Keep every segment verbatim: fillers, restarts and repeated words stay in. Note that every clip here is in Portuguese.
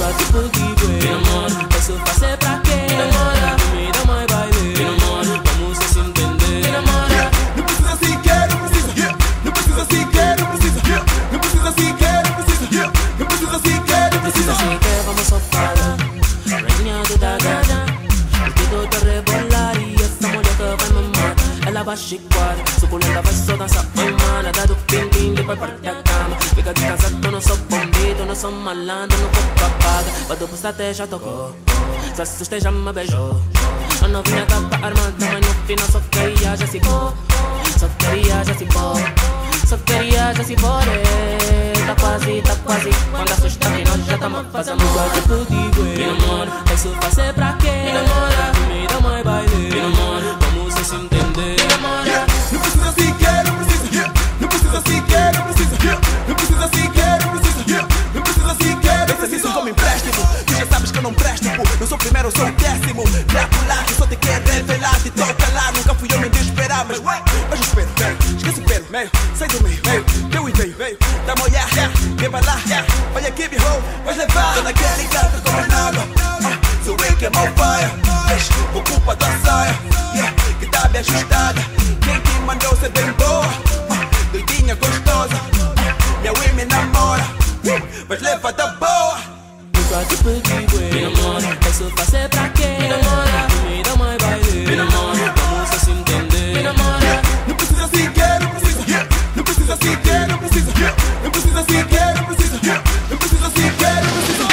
Nunca te pedi, güey. Mi amor, eso fazer pra quê? Me namora, me dá mais baile. Mi amor, vamos se entender. Me namora. Não precisa sequer, não precisa. Não precisa sequer, não precisa. Não precisa sequer, não precisa. Não precisa sequer, não Precisa precisa. sequer, vamos só falar. Rainha do Dagada, o dedo tá rebolar e essa mulher que vai mamar. Ela vai chicoar, suculenta vai só dançar. Oi, mana, dá do ping-ping, depois parte da cama. Fica de casado, não sou bombito, não sou malandro, não vou apaga. Quando você até já tocou, se assustei já me beijou. A novinha tava armada, mas no final só queria já se pôr. Só queria já se pôr, só queria já se pôr. Tá quase, tá quase, quando assusta que nós já tamo fazendo. Nunca te pedi, güey. Mi amor, isso fazer pra quê? Me namora, me dá mais baile. Mi amor, vamos se entender. Me namora. Não precisa sequer, não precisa. Não precisa sequer, não precisa. Não precisa sequer, não precisa. Não precisa sequer, não precisa. Isso como empréstimo. Tu já sabes que eu não presto, pô. Não sou o primeiro, eu sou o décimo. Pra pular, que só te quer revelar. Te toca lá, nunca fui eu me desesperar. Mas, mas eu espero, espero. Esquece o pelo, meio. Sai do meio, meio. Deu e veio, veio. Dá uma olhar, quem vai lá? Olha aqui, behold. Vais levar. Tô naquele canto com mais nada. Sou eu que é mal paia. Por culpa da saia, yeah, que tá bem ajustada. Quem te mandou ser bem boa? Uh, doidinha gostosa. Uh, minha Wii me namora. Uh, mas leva da boa. Nunca te pedi, güey. Mi amor, isso fazer pra quê? Me namora, me dá mais baile. Mi amor, vamos se entender. Me namora. Não precisa sequer, não precisa. Não precisa sequer, não precisa. Não precisa sequer, não precisa. Não precisa sequer, não precisa.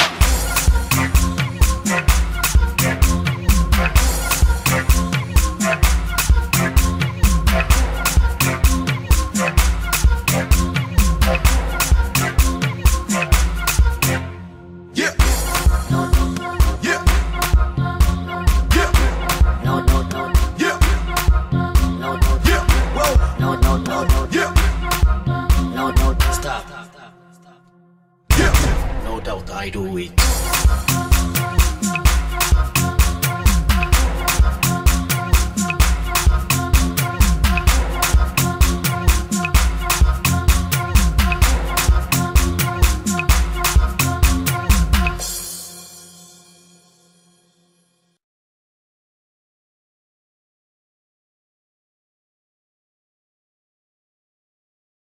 No doubt I do it.